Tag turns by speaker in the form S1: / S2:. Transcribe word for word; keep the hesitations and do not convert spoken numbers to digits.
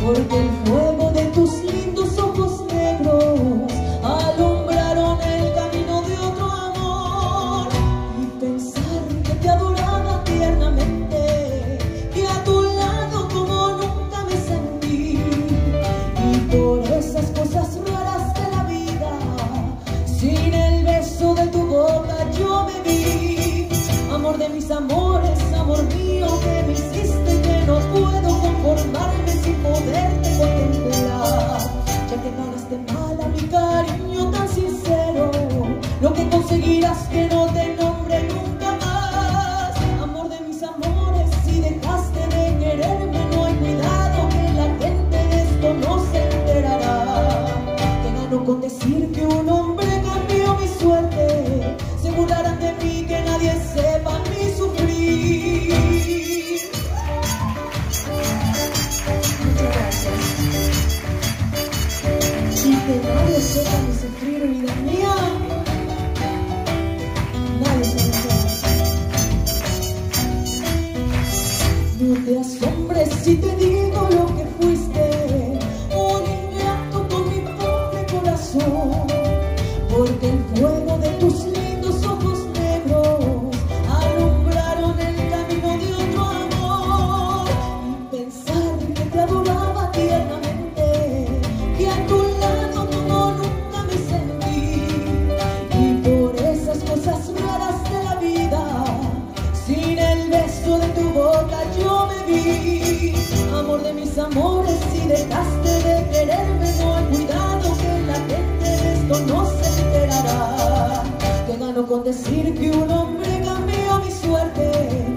S1: porque el fuego de tus lindos ojos negros alumbraron el camino de otro amor. Y pensar que te adoraba tiernamente, que a tu lado como nunca me sentí, y por esas cosas raras de la vida, sin el beso de tu boca yo me vi. Amor de mis amores, amor mío, que me hiciste, que no puedo conformarme sin poderte contemplar. Ya que pagaste mal a mi cariño tan sincero, lo que conseguirás que no te nombre nunca más. Amor de mis amores, si dejaste de quererme, no hay cuidado que la gente de esto no se enterará. Que gano con decir que un hombre cambió mi suerte, se burlarán de mí, que nadie sepa mi sufrir. Muchas gracias. Y que nadie sepa mi sufrir, vida mía. Nadie se lo sabe. No te asombres si te digo lo que fuiste, un ingrato con mi pobre corazón, porque el fuego de tus lindos ojos negros alumbraron el camino de otro amor. Y pensar que te adoraba tiernamente, que a tu lado como nunca me sentí, y por esas cosas raras de la vida, sin el beso de tu boca yo me vi. Amor de mis amores, si dejaste de quererme, no hay cuidado que la gente de esto no se enterará. Que gano con decir que un hombre cambió mi suerte,